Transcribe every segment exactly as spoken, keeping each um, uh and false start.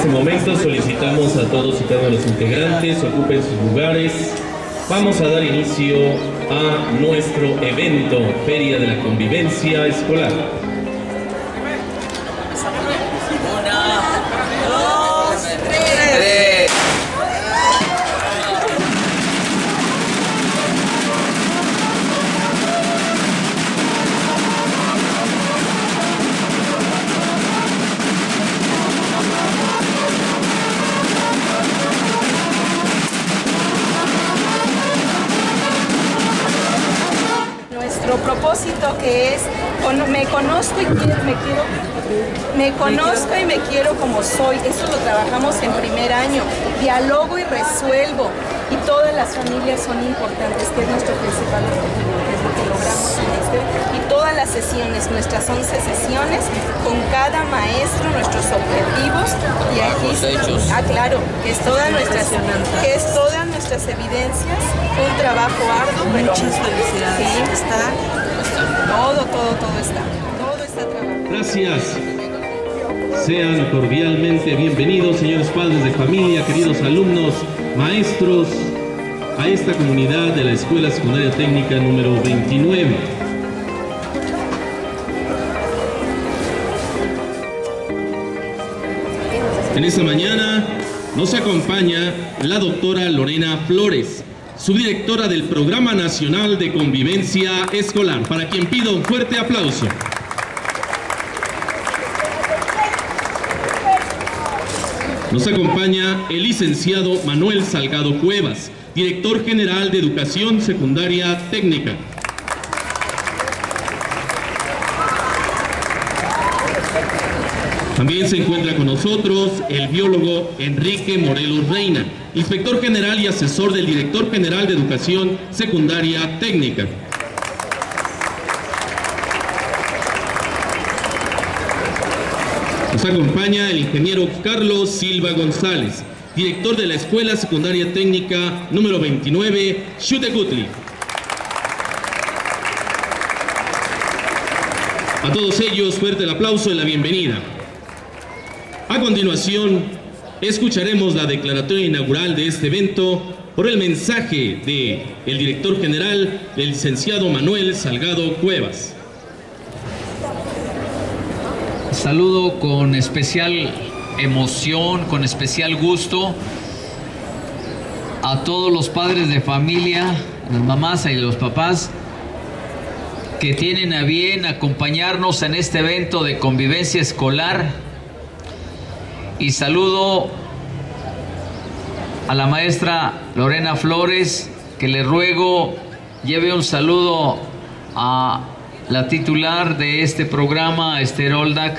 este momento solicitamos a todos y cada uno de los integrantes ocupen sus lugares. Vamos a dar inicio a nuestro evento Feria de la Convivencia Escolar. Nuestro propósito, que es me conozco y quiero, me quiero me conozco y me quiero como soy. Eso lo trabajamos en primer año. Dialogo y resuelvo, y todas las familias son importantes, que es nuestro principal objetivo, que es lo que logramos en este, y todas las sesiones, nuestras once sesiones, con cada maestro, nuestros objetivos, y aquí ah claro, que es todas nuestras que es todas nuestras evidencias, un trabajo arduo, pero muchas felicidades. Sí, está todo, todo, todo está, todo está trabajado. Gracias. Sean cordialmente bienvenidos, señores padres de familia, queridos alumnos, maestros, a esta comunidad de la Escuela Secundaria Técnica número veintinueve. En esta mañana nos acompaña la doctora Lorena Flores, subdirectora del Programa Nacional de Convivencia Escolar, para quien pido un fuerte aplauso. Nos acompaña el licenciado Manuel Salgado Cuevas, director general de Educación Secundaria Técnica. También se encuentra con nosotros el biólogo Enrique Morelos Reina, inspector general y asesor del director general de Educación Secundaria Técnica. Nos acompaña el ingeniero Carlos Silva González, director de la Escuela Secundaria Técnica número veintinueve, Xutecutli. A todos ellos, fuerte el aplauso y la bienvenida. A continuación, escucharemos la declaratoria inaugural de este evento por el mensaje del director general, el licenciado Manuel Salgado Cuevas. Saludo con especial emoción, con especial gusto a todos los padres de familia, las mamás y los papás que tienen a bien acompañarnos en este evento de convivencia escolar. Y saludo a la maestra Lorena Flores, que le ruego lleve un saludo a la titular de este programa, Esther Oldak,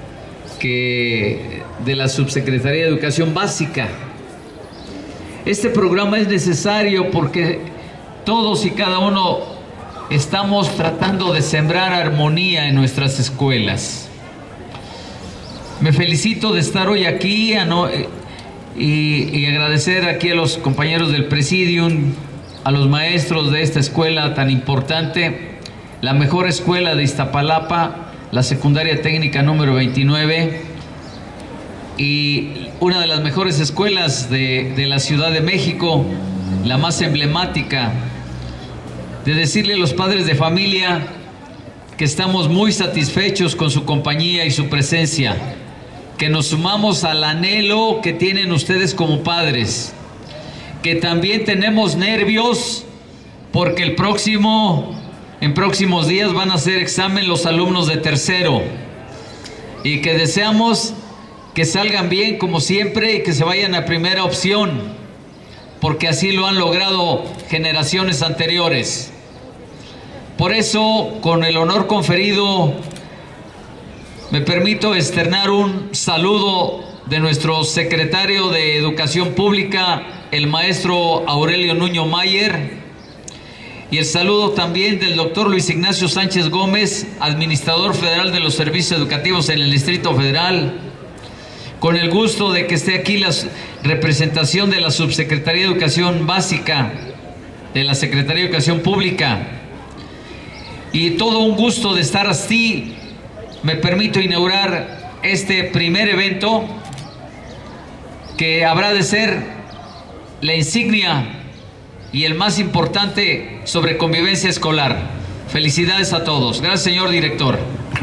que de la Subsecretaría de Educación Básica. Este programa es necesario porque todos y cada uno estamos tratando de sembrar armonía en nuestras escuelas. Me felicito de estar hoy aquí a no, y, y agradecer aquí a los compañeros del Presidium, a los maestros de esta escuela tan importante, la mejor escuela de Iztapalapa, la Secundaria Técnica número veintinueve, y una de las mejores escuelas de, de la Ciudad de México, la más emblemática. De decirle a los padres de familia que estamos muy satisfechos con su compañía y su presencia, que nos sumamos al anhelo que tienen ustedes como padres, que también tenemos nervios porque el próximo, en próximos días van a hacer examen los alumnos de tercero, y que deseamos que salgan bien como siempre y que se vayan a primera opción, porque así lo han logrado generaciones anteriores. Por eso, con el honor conferido, me permito externar un saludo de nuestro secretario de Educación Pública, el maestro Aurelio Nuño Mayer, y el saludo también del doctor Luis Ignacio Sánchez Gómez, administrador federal de los servicios educativos en el Distrito Federal, con el gusto de que esté aquí la representación de la Subsecretaría de Educación Básica, de la Secretaría de Educación Pública, y todo un gusto de estar así. Me permito inaugurar este primer evento que habrá de ser la insignia y el más importante sobre convivencia escolar. Felicidades a todos. Gracias, señor director.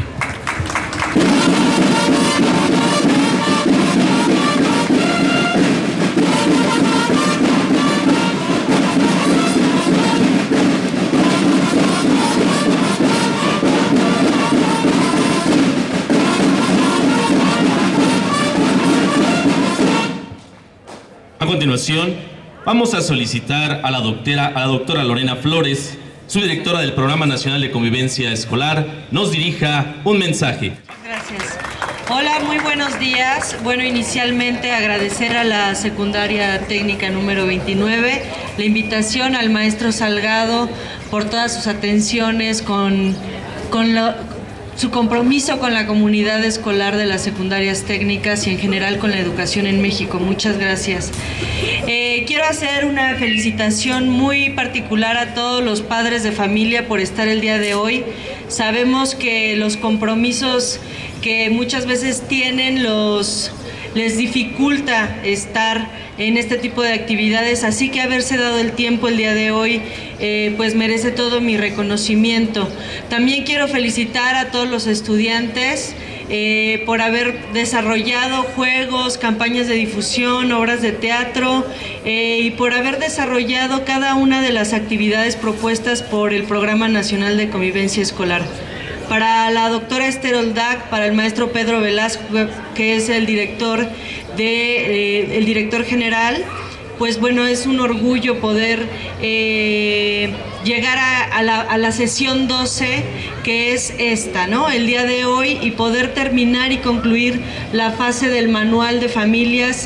A continuación, vamos a solicitar a la doctora, a la doctora Lorena Flores, su directora del Programa Nacional de Convivencia Escolar, nos dirija un mensaje. Gracias. Hola, muy buenos días. Bueno, inicialmente agradecer a la secundaria técnica número veintinueve la invitación al maestro Salgado por todas sus atenciones con, con la, su compromiso con la comunidad escolar de las secundarias técnicas y en general con la educación en México. Muchas gracias. Eh, quiero hacer una felicitación muy particular a todos los padres de familia por estar el día de hoy. Sabemos que los compromisos que muchas veces tienen los, les dificulta estar en este tipo de actividades, así que haberse dado el tiempo el día de hoy eh, pues merece todo mi reconocimiento. También quiero felicitar a todos los estudiantes eh, por haber desarrollado juegos, campañas de difusión, obras de teatro eh, y por haber desarrollado cada una de las actividades propuestas por el Programa Nacional de Convivencia Escolar. Para la doctora Esther Oldac, para el maestro Pedro Velasco, que es el director, de, eh, el director general, pues bueno, es un orgullo poder eh, llegar a, a, la, a la sesión doce, que es esta, ¿no? El día de hoy, y poder terminar y concluir la fase del manual de familias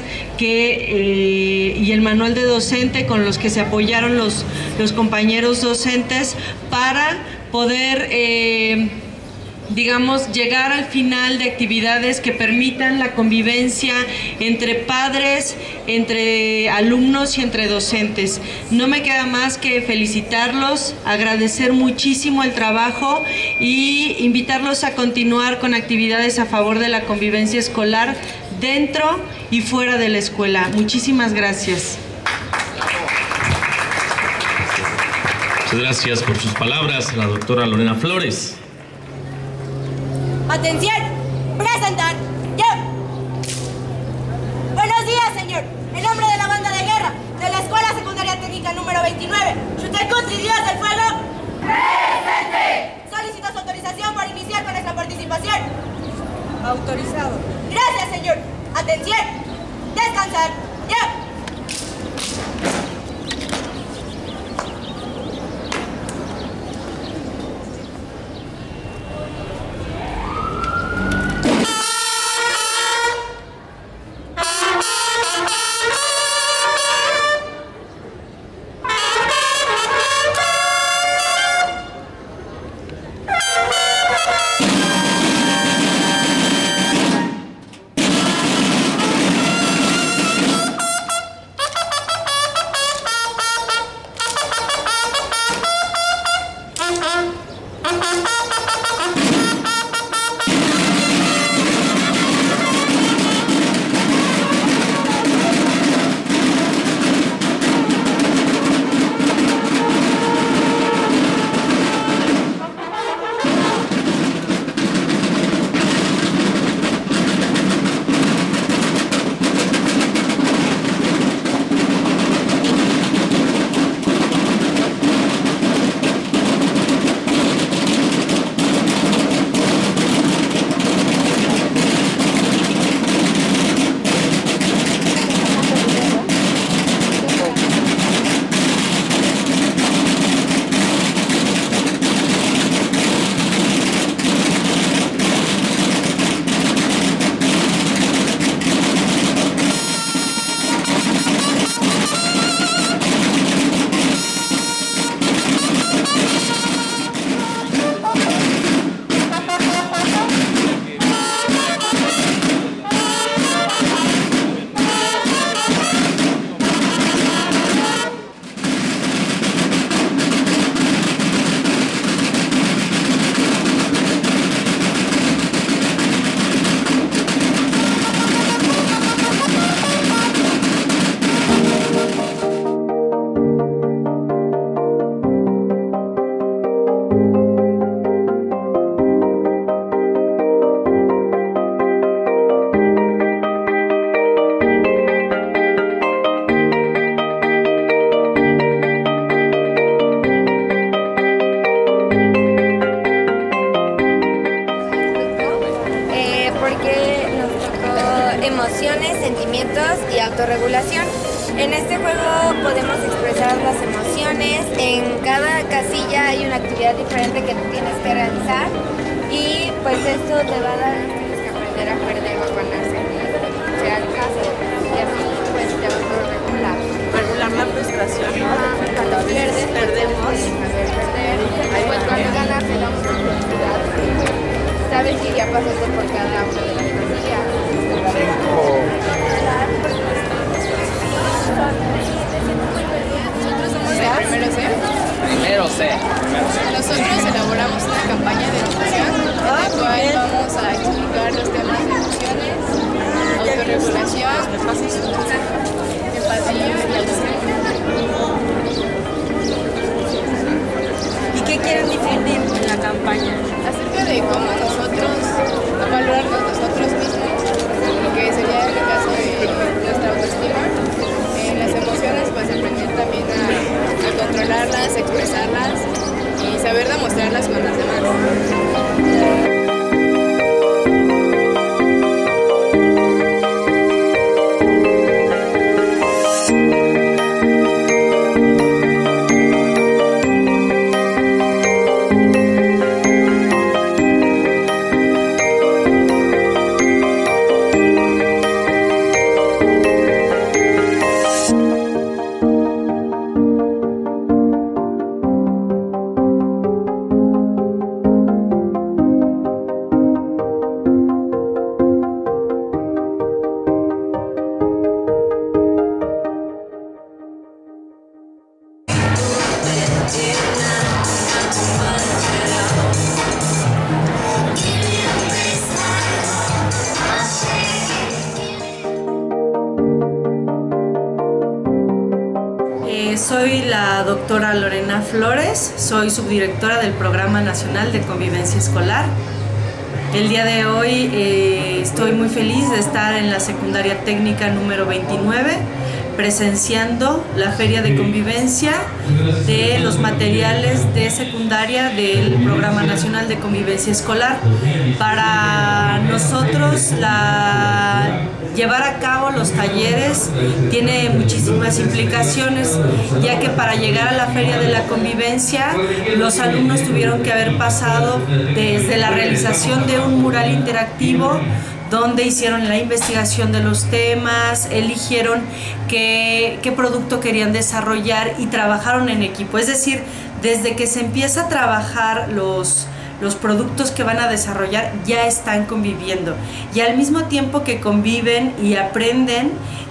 que, eh, y el manual de docente con los que se apoyaron los, los compañeros docentes para poder... Eh, digamos, llegar al final de actividades que permitan la convivencia entre padres, entre alumnos y entre docentes. No me queda más que felicitarlos, agradecer muchísimo el trabajo y invitarlos a continuar con actividades a favor de la convivencia escolar dentro y fuera de la escuela. Muchísimas gracias. Muchas gracias por sus palabras, la doctora Lorena Flores. Atención, presentar, yo. Buenos días, señor. En nombre de la banda de guerra de la Escuela Secundaria Técnica número veintinueve, Xutecuhtli Díaz del Fuego. ¡Presente! Solicito su autorización para iniciar con nuestra participación. Autorizado. Gracias, señor. Atención, descansar, yo. emociones, sentimientos y autorregulación. En este juego podemos expresar las emociones. En cada casilla hay una actividad diferente que tú tienes que realizar y pues esto te va a dar, tienes que aprender a perder o ganarse, sea el caso, y así pues te va a autorregular. Regular la frustración, ¿no? Cuando pierdes, perdemos. Saber perder. Pues cuando ganas te da una felicidad. Sabes que ya pasaste por cada una de las casillas. Nosotros somos el primero C. Primero C. Nosotros elaboramos una campaña de educación en la cual vamos a explicar los temas de emociones, autorregulación, empatía y autoestima. ¿Y qué quieren difundir en la campaña? Acerca de cómo nosotros valorarnos nosotros mismos, lo que sería en el caso de nuestra autoestima, en las emociones, pues aprender también a, a controlarlas, expresarlas y saber demostrarlas con las demás. Soy la doctora Lorena Flores, soy subdirectora del Programa Nacional de Convivencia Escolar. El día de hoy eh, estoy muy feliz de estar en la secundaria técnica número veintinueve, presenciando la Feria de Convivencia de los materiales de secundaria del Programa Nacional de Convivencia Escolar. Para nosotros, la, llevar a cabo los talleres tiene muchísimas implicaciones, ya que para llegar a la Feria de la Convivencia, los alumnos tuvieron que haber pasado desde la realización de un mural interactivo, donde hicieron la investigación de los temas, eligieron qué, qué producto querían desarrollar y trabajaron en equipo. Es decir, desde que se empieza a trabajar los, los productos que van a desarrollar, ya están conviviendo. Y al mismo tiempo que conviven y aprenden,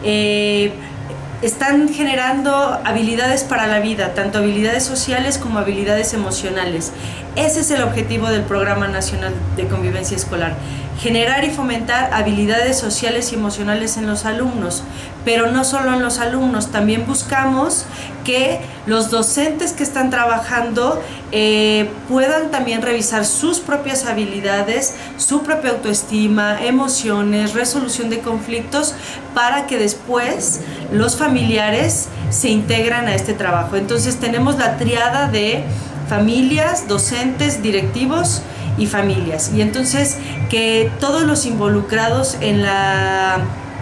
eh, están generando habilidades para la vida, tanto habilidades sociales como habilidades emocionales. Ese es el objetivo del Programa Nacional de Convivencia Escolar, generar y fomentar habilidades sociales y emocionales en los alumnos, pero no solo en los alumnos, también buscamos que los docentes que están trabajando eh, puedan también revisar sus propias habilidades, su propia autoestima, emociones, resolución de conflictos, para que después los familiares se integran a este trabajo. Entonces tenemos la triada de familias, docentes, directivos y familias, y entonces que todos los involucrados en la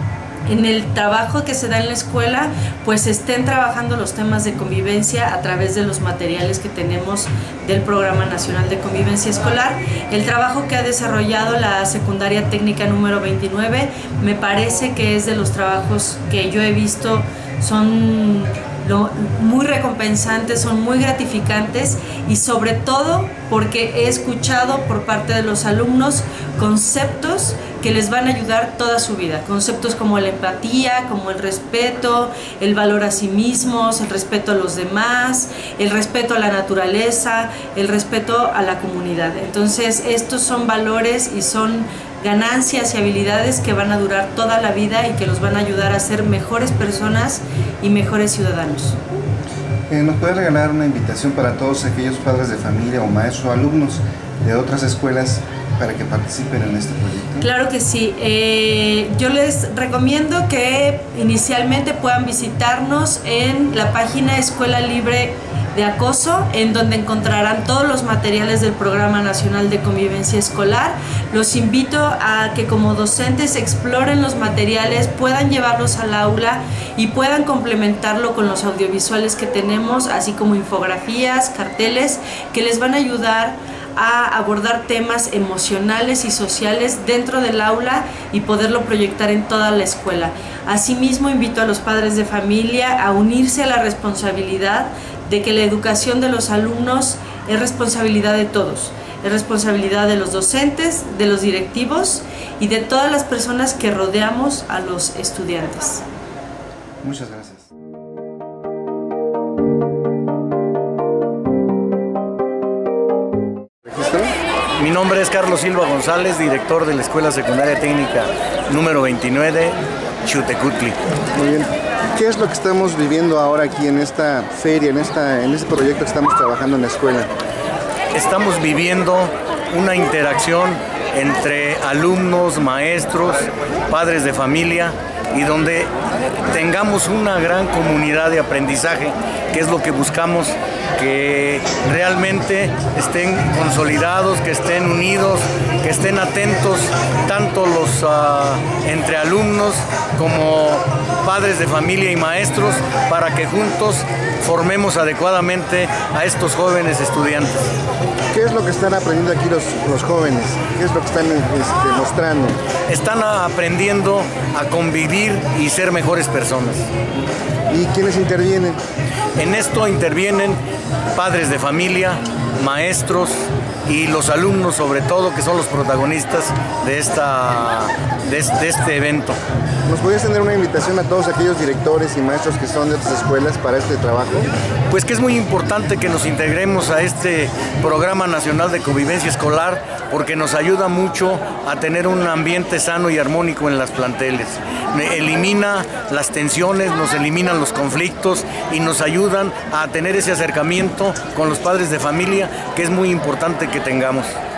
en el trabajo que se da en la escuela pues estén trabajando los temas de convivencia a través de los materiales que tenemos del Programa Nacional de Convivencia Escolar. El trabajo que ha desarrollado la secundaria técnica número veintinueve me parece que es de los trabajos que yo he visto, son Lo, muy recompensantes, son muy gratificantes, y sobre todo porque he escuchado por parte de los alumnos conceptos que les van a ayudar toda su vida, conceptos como la empatía, como el respeto, el valor a sí mismos, el respeto a los demás, el respeto a la naturaleza, el respeto a la comunidad. Entonces estos son valores y son ganancias y habilidades que van a durar toda la vida y que los van a ayudar a ser mejores personas y mejores ciudadanos. Eh, ¿Nos puede regalar una invitación para todos aquellos padres de familia o maestros o alumnos de otras escuelas para que participen en este proyecto? Claro que sí. Eh, yo les recomiendo que inicialmente puedan visitarnos en la página escuela libre de acoso, en donde encontrarán todos los materiales del Programa Nacional de Convivencia Escolar. Los invito a que como docentes exploren los materiales, puedan llevarlos al aula y puedan complementarlo con los audiovisuales que tenemos, así como infografías, carteles, que les van a ayudar a abordar temas emocionales y sociales dentro del aula y poderlo proyectar en toda la escuela. Asimismo, invito a los padres de familia a unirse a la responsabilidad de que la educación de los alumnos es responsabilidad de todos, es responsabilidad de los docentes, de los directivos y de todas las personas que rodeamos a los estudiantes. Muchas gracias. Mi nombre es Carlos Silva González, director de la Escuela Secundaria Técnica número veintinueve, Xutecutli. Muy bien. ¿Qué es lo que estamos viviendo ahora aquí en esta feria, en, esta, en este proyecto que estamos trabajando en la escuela? Estamos viviendo una interacción entre alumnos, maestros, padres de familia y donde tengamos una gran comunidad de aprendizaje, que es lo que buscamos, que realmente estén consolidados, que estén unidos, que estén atentos tanto los uh, entre alumnos como padres de familia y maestros, para que juntos formemos adecuadamente a estos jóvenes estudiantes. ¿Qué es lo que están aprendiendo aquí los, los jóvenes? ¿Qué es lo que están este, mostrando? Están aprendiendo a convivir y ser mejores personas. ¿Y quiénes intervienen? En esto intervienen padres de familia, maestros y los alumnos, sobre todo, que son los protagonistas de, esta, de, de este evento. ¿Nos podrías tener una invitación a todos aquellos directores y maestros que son de otras escuelas para este trabajo? Pues que es muy importante que nos integremos a este Programa Nacional de Convivencia Escolar, porque nos ayuda mucho a tener un ambiente sano y armónico en las planteles. Elimina las tensiones, nos eliminan los conflictos y nos ayudan a tener ese acercamiento con los padres de familia, que es muy importante que tengamos.